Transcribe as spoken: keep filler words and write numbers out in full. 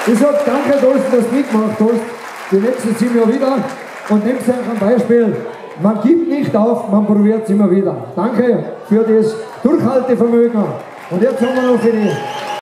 Ich sage danke, dass du das mitgemacht hast. Die nächsten sieben Jahre wieder. Und nehmt euch ein Beispiel. Man gibt nicht auf, man probiert es immer wieder. Danke für das Durchhaltevermögen. Und jetzt haben wir noch für die